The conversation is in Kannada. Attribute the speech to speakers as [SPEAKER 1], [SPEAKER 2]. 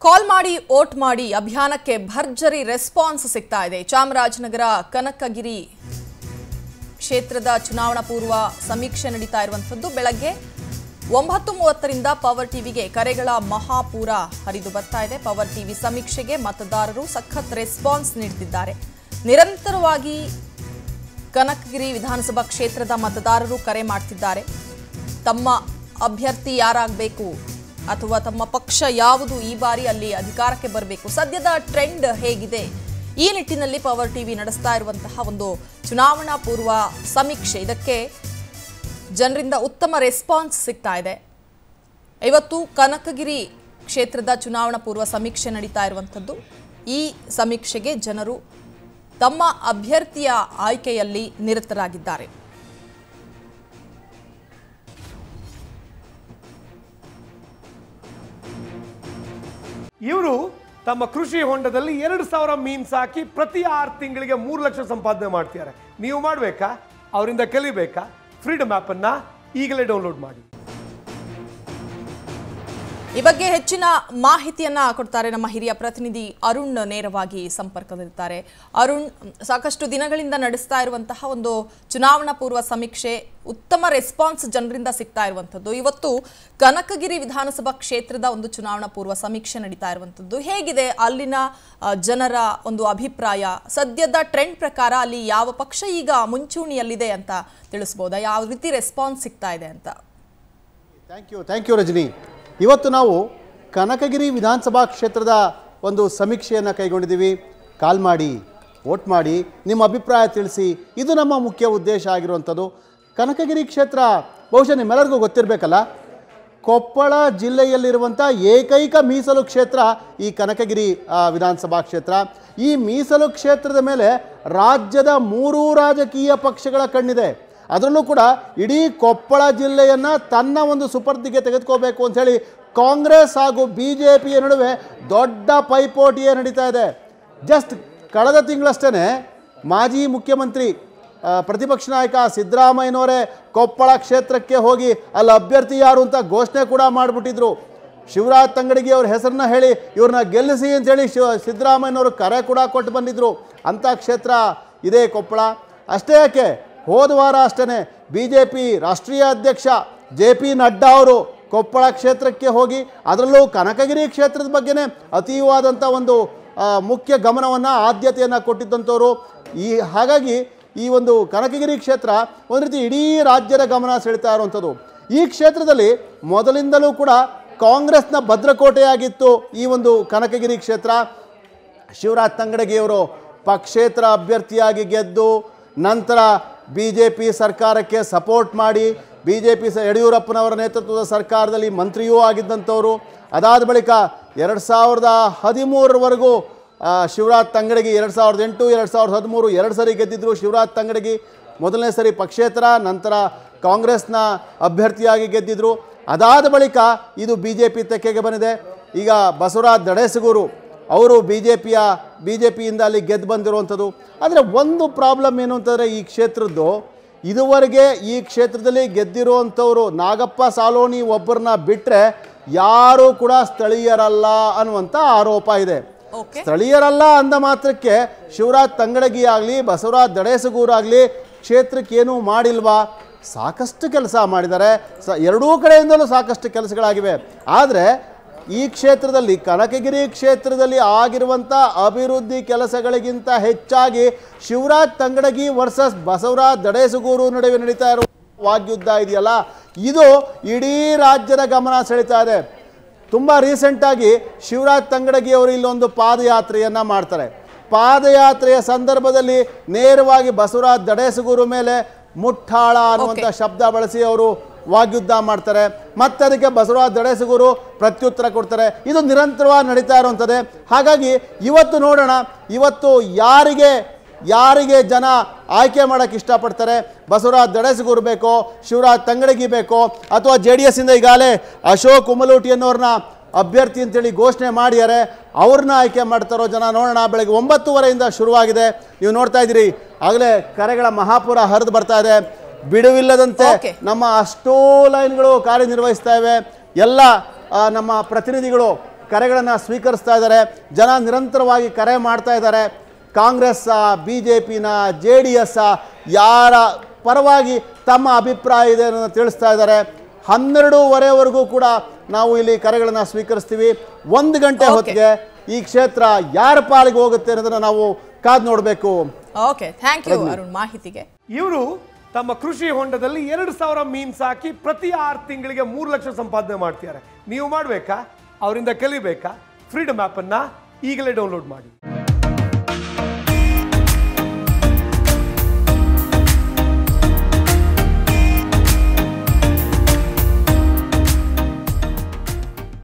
[SPEAKER 1] ಕಾಲ್ ಮಾಡಿ ವೋಟ್ ಮಾಡಿ ಅಭಿಯಾನಕ್ಕೆ ಭರ್ಜರಿ ರೆಸ್ಪಾನ್ಸ್ ಸಿಗ್ತಾ ಇದೆ. ಚಾಮರಾಜನಗರ ಕನಕಗಿರಿ ಕ್ಷೇತ್ರದ ಚುನಾವಣಾ ಪೂರ್ವ ಸಮೀಕ್ಷೆ ನಡೀತಾ ಇರುವಂತದ್ದು. ಬೆಳಗ್ಗೆ 9:30 ರಿಂದ ಪವರ್ ಟಿವಿಗೆ ಕರೆಗಳ ಮಹಾಪೂರ ಹರಿದು ಬರ್ತಾ ಇದೆ. ಪವರ್ ಟಿವಿ ಸಮೀಕ್ಷೆಗೆ ಮತದಾರರು ಸಖತ್ ರೆಸ್ಪಾನ್ಸ್ ನೀಡುತ್ತಿದ್ದಾರೆ. ನಿರಂತರವಾಗಿ ಕನಕಗಿರಿ ವಿಧಾನಸಭಾ ಕ್ಷೇತ್ರದ ಮತದಾರರು ಕರೆ ಮಾಡ್ತಿದ್ದಾರೆ. ತಮ್ಮ ಅಭ್ಯರ್ಥಿ ಯಾರಾಗಬೇಕು ಅಥವಾ ತಮ್ಮ ಪಕ್ಷ ಯಾವುದು ಈ ಬಾರಿ ಅಲ್ಲಿ ಅಧಿಕಾರಕ್ಕೆ ಬರಬೇಕು, ಸದ್ಯದ ಟ್ರೆಂಡ್ ಹೇಗಿದೆ, ಈ ನಿಟ್ಟಿನಲ್ಲಿ ಪವರ್ ಟಿವಿ ನಡೆಸ್ತಾ ಇರುವಂತಹ ಒಂದು ಚುನಾವಣಾ ಪೂರ್ವ ಸಮೀಕ್ಷೆ, ಇದಕ್ಕೆ ಜನರಿಂದ ಉತ್ತಮ ರೆಸ್ಪಾನ್ಸ್ ಸಿಗ್ತಾ ಇದೆ. ಇವತ್ತು ಕನಕಗಿರಿ ಕ್ಷೇತ್ರದ ಚುನಾವಣಾ ಪೂರ್ವ ಸಮೀಕ್ಷೆ ನಡೀತಾ ಇರುವಂಥದ್ದು. ಈ ಸಮೀಕ್ಷೆಗೆ ಜನರು ತಮ್ಮ ಅಭ್ಯರ್ಥಿಯ ಆಯ್ಕೆಯಲ್ಲಿ ನಿರತರಾಗಿದ್ದಾರೆ.
[SPEAKER 2] ಇವರು ತಮ್ಮ ಕೃಷಿ ಹೊಂಡದಲ್ಲಿ 2,000 ಮೀನು ಸಾಕಿ ಪ್ರತಿ 6 ತಿಂಗಳಿಗೆ 3 ಲಕ್ಷ ಸಂಪಾದನೆ ಮಾಡ್ತಿದ್ದಾರೆ. ನೀವು ಮಾಡಬೇಕಾ? ಅವರಿಂದ ಕಲಿಬೇಕಾ? ಫ್ರೀಡಮ್ ಆಪ್ ಅನ್ನ ಈಗಲೇ ಡೌನ್ಲೋಡ್ ಮಾಡಿ.
[SPEAKER 1] ಈ ಬಗ್ಗೆ ಹೆಚ್ಚಿನ ಮಾಹಿತಿಯನ್ನ ಕೊಡ್ತಾರೆ ನಮ್ಮ ಹಿರಿಯ ಪ್ರತಿನಿಧಿ ಅರುಣ್. ನೇರವಾಗಿ ಸಂಪರ್ಕದಲ್ಲಿದ್ದಾರೆ. ಅರುಣ್, ಸಾಕಷ್ಟು ದಿನಗಳಿಂದ ನಡೆಸ್ತಾ ಇರುವಂತಹ ಒಂದು ಚುನಾವಣಾ ಪೂರ್ವ ಸಮೀಕ್ಷೆ, ಉತ್ತಮ ರೆಸ್ಪಾನ್ಸ್ ಜನರಿಂದ ಸಿಗ್ತಾ ಇರುವಂಥದ್ದು. ಇವತ್ತು ಕನಕಗಿರಿ ವಿಧಾನಸಭಾ ಕ್ಷೇತ್ರದ ಒಂದು ಚುನಾವಣಾ ಪೂರ್ವ ಸಮೀಕ್ಷೆ ನಡೀತಾ ಇರುವಂಥದ್ದು. ಹೇಗಿದೆ ಅಲ್ಲಿನ ಜನರ ಒಂದು ಅಭಿಪ್ರಾಯ? ಸದ್ಯದ ಟ್ರೆಂಡ್ ಪ್ರಕಾರ ಅಲ್ಲಿ ಯಾವ ಪಕ್ಷ ಈಗ ಮುಂಚೂಣಿಯಲ್ಲಿದೆ ಅಂತ ತಿಳಿಸಬಹುದಾ? ಯಾವ ರೀತಿ ರೆಸ್ಪಾನ್ಸ್ ಸಿಗ್ತಾ ಇದೆ ಅಂತ?
[SPEAKER 3] Thank you Rajani. ಇವತ್ತು ನಾವು ಕನಕಗಿರಿ ವಿಧಾನಸಭಾ ಕ್ಷೇತ್ರದ ಒಂದು ಸಮೀಕ್ಷೆಯನ್ನು ಕೈಗೊಂಡಿದ್ದೀವಿ. ಕಾಲ್ ಮಾಡಿ, ವೋಟ್ ಮಾಡಿ, ನಿಮ್ಮ ಅಭಿಪ್ರಾಯ ತಿಳಿಸಿ, ಇದು ನಮ್ಮ ಮುಖ್ಯ ಉದ್ದೇಶ ಆಗಿರುವಂಥದ್ದು. ಕನಕಗಿರಿ ಕ್ಷೇತ್ರ ಬಹುಶಃ ನಿಮ್ಮೆಲ್ಲರಿಗೂ ಗೊತ್ತಿರಬೇಕಲ್ಲ, ಕೊಪ್ಪಳ ಜಿಲ್ಲೆಯಲ್ಲಿರುವಂಥ ಏಕೈಕ ಮೀಸಲು ಕ್ಷೇತ್ರ ಈ ಕನಕಗಿರಿ ವಿಧಾನಸಭಾ ಕ್ಷೇತ್ರ. ಈ ಮೀಸಲು ಕ್ಷೇತ್ರದ ಮೇಲೆ ರಾಜ್ಯದ 3 ರಾಜಕೀಯ ಪಕ್ಷಗಳ ಕಣ್ಣಿದೆ. ಅದರಲ್ಲೂ ಕೂಡ ಇಡೀ ಕೊಪ್ಪಳ ಜಿಲ್ಲೆಯನ್ನು ತನ್ನ ಒಂದು ಸುಪರ್ದಿಗೆ ತೆಗೆದುಕೋಬೇಕು ಅಂಥೇಳಿ ಕಾಂಗ್ರೆಸ್ ಹಾಗೂ BJPಯ ನಡುವೆ ದೊಡ್ಡ ಪೈಪೋಟಿಯೇ ನಡೀತಾ ಇದೆ. ಜಸ್ಟ್ ಕಳೆದ ತಿಂಗಳಷ್ಟೇ ಮಾಜಿ ಮುಖ್ಯಮಂತ್ರಿ ಪ್ರತಿಪಕ್ಷ ನಾಯಕ ಸಿದ್ದರಾಮಯ್ಯನವರೇ ಕೊಪ್ಪಳ ಕ್ಷೇತ್ರಕ್ಕೆ ಹೋಗಿ ಅಲ್ಲಿ ಅಭ್ಯರ್ಥಿ ಯಾರು ಅಂತ ಘೋಷಣೆ ಕೂಡ ಮಾಡಿಬಿಟ್ಟಿದ್ರು. ಶಿವರಾಜ್ ತಂಗಡಗಿ ಅವ್ರ ಹೆಸರನ್ನ ಹೇಳಿ ಇವ್ರನ್ನ ಗೆಲ್ಲಿಸಿ ಅಂತೇಳಿ ಸಿದ್ದರಾಮಯ್ಯನವರು ಕರೆ ಕೂಡ ಕೊಟ್ಟು ಬಂದಿದ್ದರು. ಅಂಥ ಕ್ಷೇತ್ರ ಇದೆ ಕೊಪ್ಪಳ. ಅಷ್ಟೇ ಯಾಕೆ, ಹೋದ ವಾರ ಅಷ್ಟೇ BJP ರಾಷ್ಟ್ರೀಯ ಅಧ್ಯಕ್ಷ JP ನಡ್ಡಾ ಅವರು ಕೊಪ್ಪಳ ಕ್ಷೇತ್ರಕ್ಕೆ ಹೋಗಿ ಅದರಲ್ಲೂ ಕನಕಗಿರಿ ಕ್ಷೇತ್ರದ ಬಗ್ಗೆನೇ ಅತೀವಾದಂಥ ಒಂದು ಮುಖ್ಯ ಗಮನವನ್ನು, ಆದ್ಯತೆಯನ್ನು ಕೊಟ್ಟಿದ್ದಂಥವ್ರು. ಹಾಗಾಗಿ ಈ ಒಂದು ಕನಕಗಿರಿ ಕ್ಷೇತ್ರ ಒಂದು ರೀತಿ ಇಡೀ ರಾಜ್ಯದ ಗಮನ ಸೆಳೀತಾ ಇರುವಂಥದ್ದು. ಈ ಕ್ಷೇತ್ರದಲ್ಲಿ ಮೊದಲಿಂದಲೂ ಕೂಡ ಕಾಂಗ್ರೆಸ್ನ ಭದ್ರಕೋಟೆಯಾಗಿತ್ತು ಈ ಒಂದು ಕನಕಗಿರಿ ಕ್ಷೇತ್ರ. ಶಿವರಾಜ್ ತಂಗಡಗಿಯವರು ಪಕ್ಷೇತರ ಅಭ್ಯರ್ಥಿಯಾಗಿ ಗೆದ್ದು ನಂತರ BJP ಸರ್ಕಾರಕ್ಕೆ ಸಪೋರ್ಟ್ ಮಾಡಿ BJP ಯಡಿಯೂರಪ್ಪನವರ ನೇತೃತ್ವದ ಸರ್ಕಾರದಲ್ಲಿ ಮಂತ್ರಿಯೂ ಆಗಿದ್ದಂಥವರು. ಅದಾದ ಬಳಿಕ 2013ವರೆಗೂ ಶಿವರಾಜ್ ತಂಗಡಗಿ 2008, 2013 2 ಸರಿ ಗೆದ್ದಿದ್ದರು. ಶಿವರಾಜ್ ತಂಗಡಗಿ ಮೊದಲನೇ ಸರಿ ಪಕ್ಷೇತರ, ನಂತರ ಕಾಂಗ್ರೆಸ್ನ ಅಭ್ಯರ್ಥಿಯಾಗಿ ಗೆದ್ದಿದ್ದರು. ಅದಾದ ಬಳಿಕ ಇದು BJP ತೆಕ್ಕೆಗೆ ಬಂದಿದೆ. ಈಗ ಬಸವರಾಜ್ ದಡೇಸಗೂರು ಅವರು BJPಯಿಂದ ಅಲ್ಲಿ ಗೆದ್ದು ಬಂದಿರುವಂಥದ್ದು. ಆದರೆ ಒಂದು ಪ್ರಾಬ್ಲಮ್ ಏನು ಅಂತಂದರೆ, ಈ ಕ್ಷೇತ್ರದ್ದು ಇದುವರೆಗೆ ಈ ಕ್ಷೇತ್ರದಲ್ಲಿ ಗೆದ್ದಿರುವಂಥವರು ನಾಗಪ್ಪ ಸಾಲೋನಿ ಒಬ್ಬರನ್ನ ಬಿಟ್ಟರೆ ಯಾರೂ ಕೂಡ ಸ್ಥಳೀಯರಲ್ಲ ಅನ್ನುವಂಥ ಆರೋಪ ಇದೆ. ಸ್ಥಳೀಯರಲ್ಲ ಅಂದ ಮಾತ್ರಕ್ಕೆ ಶಿವರಾಜ್ ತಂಗಡಗಿ ಆಗಲಿ ಬಸವರಾಜ್ ದಡೇಸಗೂರಾಗಲಿ ಕ್ಷೇತ್ರಕ್ಕೇನೂ ಮಾಡಿಲ್ವಾ? ಸಾಕಷ್ಟು ಕೆಲಸ ಮಾಡಿದ್ದಾರೆ. ಎರಡೂ ಕಡೆಯಿಂದಲೂ ಸಾಕಷ್ಟು ಕೆಲಸಗಳಾಗಿವೆ. ಆದರೆ ಈ ಕ್ಷೇತ್ರದಲ್ಲಿ, ಕನಕಗಿರಿ ಕ್ಷೇತ್ರದಲ್ಲಿ ಆಗಿರುವಂಥ ಅಭಿವೃದ್ಧಿ ಕೆಲಸಗಳಿಗಿಂತ ಹೆಚ್ಚಾಗಿ ಶಿವರಾಜ್ ತಂಗಡಗಿ ವರ್ಸಸ್ ಬಸವರಾಜ್ ದಡೇಸಗೂರು ನಡುವೆ ನಡೀತಾ ಇರುವ ವಾಗ್ಯುದ್ಧ ಇದೆಯಲ್ಲ, ಇದು ಇಡೀ ರಾಜ್ಯದ ಗಮನ ಸೆಳೀತಾ ಇದೆ. ತುಂಬ ರೀಸೆಂಟಾಗಿ ಶಿವರಾಜ್ ತಂಗಡಗಿ ಅವರು ಇಲ್ಲೊಂದು ಪಾದಯಾತ್ರೆಯನ್ನು ಮಾಡ್ತಾರೆ. ಪಾದಯಾತ್ರೆಯ ಸಂದರ್ಭದಲ್ಲಿ ನೇರವಾಗಿ ಬಸವರಾಜ್ ದಡೇಸಗೂರು ಮೇಲೆ ಮುಟ್ಟಾಳ ಅನ್ನುವಂಥ ಶಬ್ದ ಬಳಸಿ ಅವರು ವಾಗ್ಯುದ್ಧ ಮಾಡ್ತಾರೆ. ಮತ್ತೆ ಅದಕ್ಕೆ ಬಸವರಾಜ್ ದಡೇಸಗೂರು ಪ್ರತ್ಯುತ್ತರ ಕೊಡ್ತಾರೆ. ಇದು ನಿರಂತರವಾಗಿ ನಡೀತಾ ಇರುವಂಥದ್ದೇ. ಹಾಗಾಗಿ ಇವತ್ತು ನೋಡೋಣ, ಇವತ್ತು ಯಾರಿಗೆ ಜನ ಆಯ್ಕೆ ಮಾಡೋಕ್ಕೆ ಇಷ್ಟಪಡ್ತಾರೆ? ಬಸವರಾಜ್ ದಡೇಸಗೂರು ಬೇಕೋ, ಶಿವರಾಜ್ ತಂಗಡಗಿ ಬೇಕೋ, ಅಥವಾ JDS ಇಂದ ಈಗಾಗಲೇ ಅಶೋಕ್ ಉಮಲೂಟಿ ಅನ್ನೋರನ್ನ ಅಭ್ಯರ್ಥಿ ಅಂತೇಳಿ ಘೋಷಣೆ ಮಾಡಿದ್ದಾರೆ, ಅವ್ರನ್ನ ಆಯ್ಕೆ ಮಾಡ್ತಾರೋ ಜನ ನೋಡೋಣ. ಬೆಳಗ್ಗೆ 9:30ರಿಂದ ಶುರುವಾಗಿದೆ. ನೀವು ನೋಡ್ತಾ ಇದ್ದೀರಿ, ಆಗಲೇ ಕರೆಗಳ ಮಹಾಪುರ ಹರಿದು ಬರ್ತಾ ಇದೆ. ಬಿಡುವಿಲ್ಲದಂತೆ ನಮ್ಮ ಅಷ್ಟೋ ಲೈನ್ಗಳು ಕಾರ್ಯನಿರ್ವಹಿಸ್ತಾ ಇವೆ. ಎಲ್ಲ ನಮ್ಮ ಪ್ರತಿನಿಧಿಗಳು ಕರೆಗಳನ್ನು ಸ್ವೀಕರಿಸ್ತಾ ಇದ್ದಾರೆ. ಜನ ನಿರಂತರವಾಗಿ ಕರೆ ಮಾಡ್ತಾ ಇದ್ದಾರೆ. ಕಾಂಗ್ರೆಸ್ BJPನ JDS ಯಾರ ಪರವಾಗಿ ತಮ್ಮ ಅಭಿಪ್ರಾಯ ಇದೆ ಅನ್ನೋದನ್ನು ತಿಳಿಸ್ತಾ ಇದ್ದಾರೆ. 12:30ವರೆಗೂ ಕೂಡ ನಾವು ಇಲ್ಲಿ ಕರೆಗಳನ್ನು ಸ್ವೀಕರಿಸ್ತೀವಿ. 1 ಗಂಟೆ ಹೊತ್ತಿಗೆ ಈ ಕ್ಷೇತ್ರ ಯಾರ ಪಾಲಿಗೆ ಹೋಗುತ್ತೆ ಅನ್ನೋದನ್ನ ನಾವು ಕಾದು ನೋಡಬೇಕು.
[SPEAKER 1] ಓಕೆ, ಥ್ಯಾಂಕ್ ಯು ಅರುಣ್ ಮಾಹಿತಿಗೆ.
[SPEAKER 2] ಇವರು ತಮ್ಮ ಕೃಷಿ ಹೊಂಡದಲ್ಲಿ 2,000 ಮೀನ್ ಸಾಕಿ ಪ್ರತಿ 6 ತಿಂಗಳಿಗೆ 3 ಲಕ್ಷ ಸಂಪಾದನೆ ಮಾಡ್ತಿದ್ದಾರೆ. ನೀವು ಮಾಡಬೇಕಾ? ಅವರಿಂದ ಕಲಿಬೇಕಾ? ಫ್ರೀಡಮ್ ಆ್ಯಪನ್ನು ಈಗಲೇ ಡೌನ್ಲೋಡ್ ಮಾಡಿ.